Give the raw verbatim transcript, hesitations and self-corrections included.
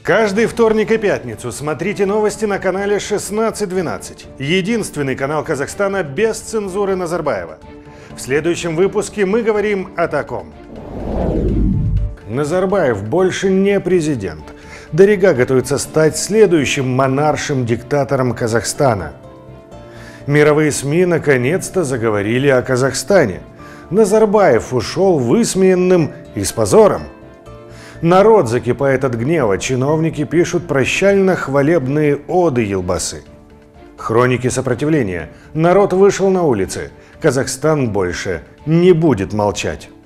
Каждый вторник и пятницу смотрите новости на канале шестнадцать двенадцать. Единственный канал Казахстана без цензуры Назарбаева. В следующем выпуске мы говорим о таком. Назарбаев больше не президент. Дарига готовится стать следующим монаршем-диктатором Казахстана. Мировые СМИ наконец-то заговорили о Казахстане. Назарбаев ушел высмеянным и с позором. Народ закипает от гнева, чиновники пишут прощально-хвалебные оды Елбасы. Хроники сопротивления. Народ вышел на улицы. Казахстан больше не будет молчать.